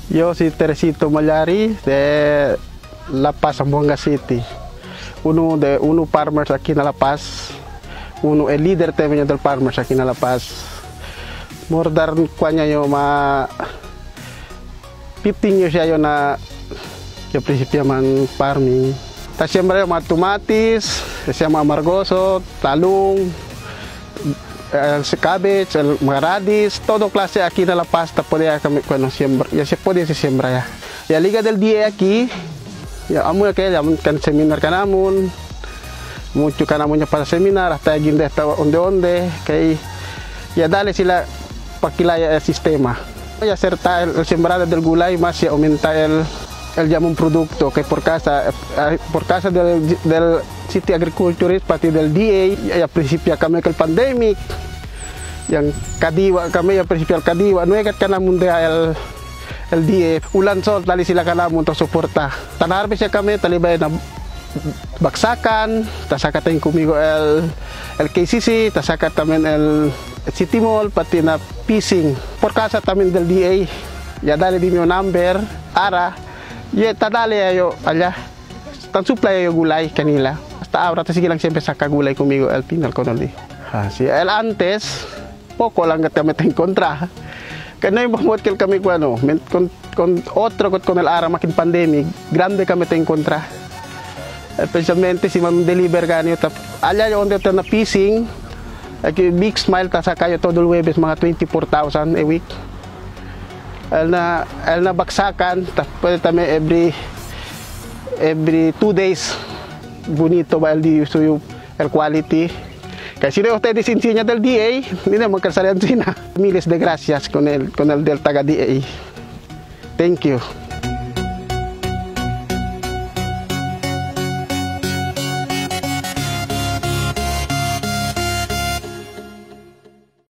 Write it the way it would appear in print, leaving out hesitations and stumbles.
Yo soy Teresito Malyari de La Paz, Zamboanga City. Uno farmers aquí en La Paz. Uno el líder también del farmers aquí en La Paz. Mordar kuanya yo ma 15 years yo na que principio man farming. Ta siembra mga tomatis, siya mga margoso, talong, cabbage, mga radish, todo clase aquí en La Paz, puede kami siembra, ya se puede siembra ya. Ya Liga del Día aquí, ya amo que ya kan seminar kanamun, mucho kanamun para seminar, hasta ginda hasta onde kay ya dale sila pakilaya el sistema. Ya acertar el sembrado del gulay más ya aumenta el llamado producto que por casa del City Agriculturist pati del DA ya principio kami el pandemic yang kadiwa kami ya principio kadiwa no ekat kana munda el DA ulan sol dali sila kana untuk suporta tanarbe siya kami talibay na baksakan tasakat tayong kumigo el KCC tasakat tamen el City Mall pati na pising por casa tamen del DA ya dali di mi number ara ya tadali ayo allá tan supply ayo gulay kanila hasta ahora te sige lang siempre saca gulay conmigo el final conoli si el antes poco lang que me te encontra que no íbamos que kami con otro con el ara makin pandemic grande kami te encontra especialmente si mam deliver ganyo allá donde te na fishing aquí big smile ta saka yo todo el webes mga 24,000 a week el na baksakan pwede tami every 2 days bonito ba el quality kasi si ustedes insinya del DA hindi na magkasalian sina miles de gracias con el del taga DA. Thank you.